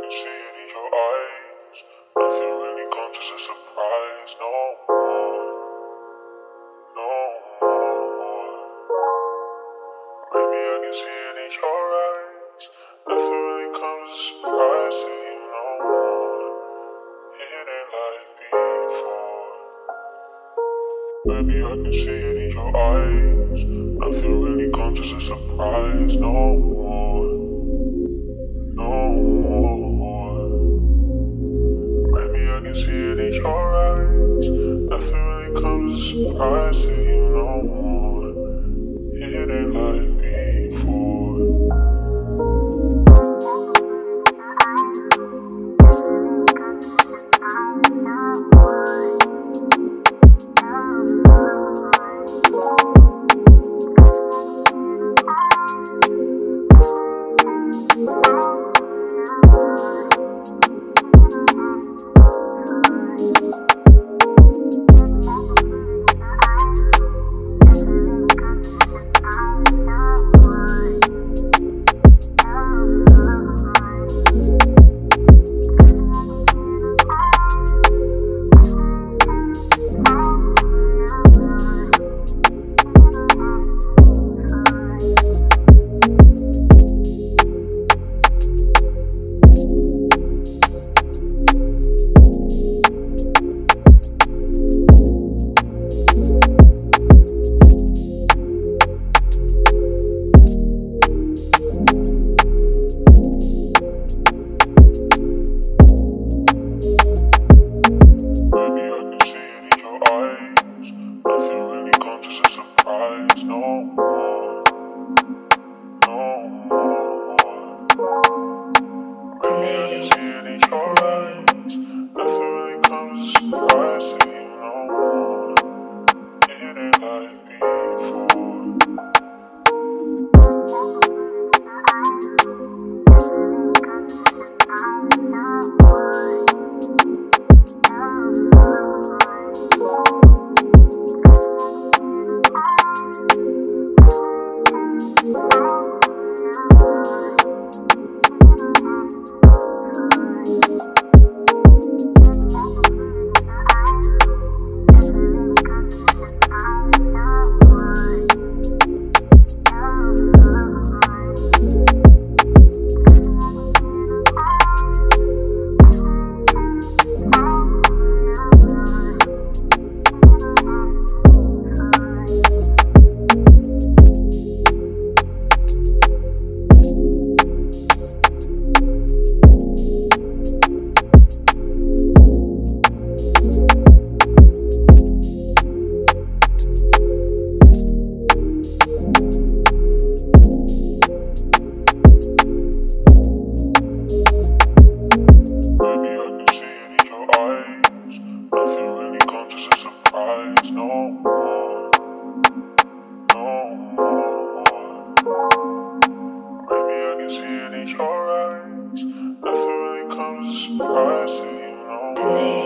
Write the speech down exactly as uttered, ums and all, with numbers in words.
can see it in your eyes. Nothing really comes as a surprise, no more, no more. Maybe I can see it in your eyes. Nothing really comes as a surprise to you, no more. It ain't like before. Maybe I can see it in your eyes. Nothing really comes as a surprise, no more, no more. Maybe I can see it in your eyes. Nothing really comes as a surprise to you, no more. It ain't like before. Today.